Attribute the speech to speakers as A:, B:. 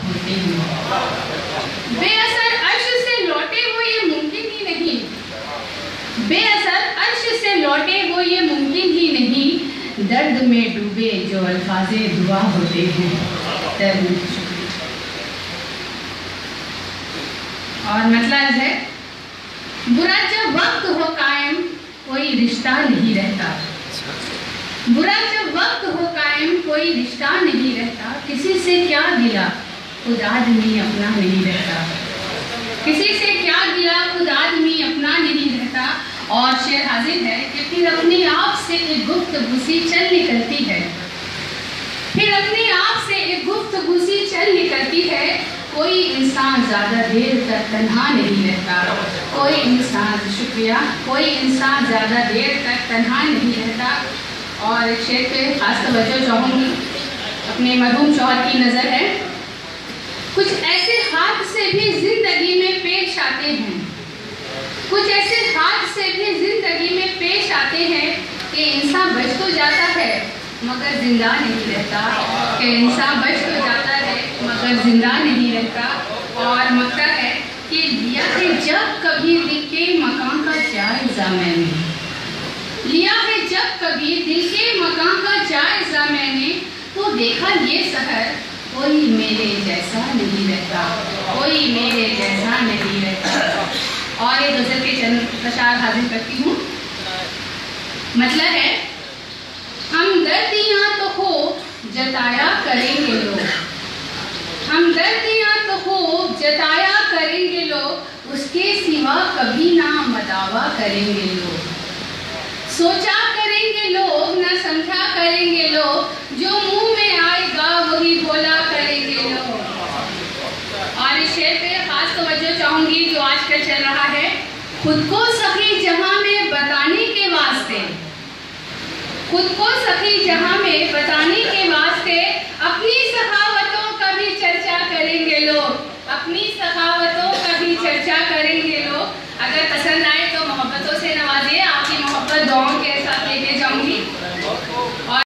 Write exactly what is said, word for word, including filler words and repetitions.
A: होते हैं। बेअसर अर्श से लौटे वो ये मुमकिन ही नहीं, बेअसर अर्श से लौटे वो ये मुमकिन ही नहीं, दर्द में डूबे जो अल्फाज़े दुआ होते हैं। दर्द में और मतलब है, बुरा जब वक्त हो कायम कोई रिश्ता नहीं रहता, बुरा जब वक्त हो कायम कोई रिश्ता नहीं रहता, किसी से क्या गिला खुद आदमी अपना नहीं रहता, किसी से क्या गिला खुद आदमी अपना नहीं रहता। और शेर हाजिर है कि फिर अपने आप से एक गुफ्तगू सी चल निकलती है, फिर अपने आप से एक गुफ्तगू सी चल निकलती है, कोई इंसान ज़्यादा देर तक तन्हा नहीं रहता, कोई इंसान, शुक्रिया, कोई इंसान ज़्यादा देर तक तन्हा नहीं रहता। और शेर पे खास तवज्जो चाहूँगी, अपने मरहूम शौहर की नज़र है। कुछ ऐसे हादसे भी जिंदगी में पेश आते हैं, कुछ ऐसे हादसे भी जिंदगी में पेश आते हैं कि इंसान बच तो जाता है मगर जिंदा नहीं रहता, कि इंसान बच तो जाता है मगर जिंदा नहीं रहता। और मकसद है कि लिया है जब कभी दिल के मकान का जायजा मैंने, लिया है जब कभी दिल के मकान का जायजा मैंने, तो देखा ये सहर कोई मेरे जैसा नहीं रहता, कोई मेरे जैसा नहीं रहता। और ये गजल के चंद अशार हाजिर करती हूँ। मतलब है, हमदर्दियाँ तो हो जताया करेंगे लोग, हमदर्दियाँ तो हो जताया करेंगे लोग, उसके सिवा कभी ना मदावा करेंगे लोग, सोचा करेंगे लोग ना समझा करेंगे लोग, जो मुंह में आएगा वही बोला करेंगे लोग। और इस शेर पे खास तवज्जो चाहूंगी जो आजकल चल रहा है, खुद को सखी जहां में बताने के वास्ते, खुद को सखी जहां में बताने के वास्ते, अपनी सखावतों का भी चर्चा करेंगे लोग, अपनी सखावतों का भी चर्चा करेंगे लोग। अगर पसंद आए तो मोहब्बतों से नवाजिए, आपकी मोहब्बत दुआओं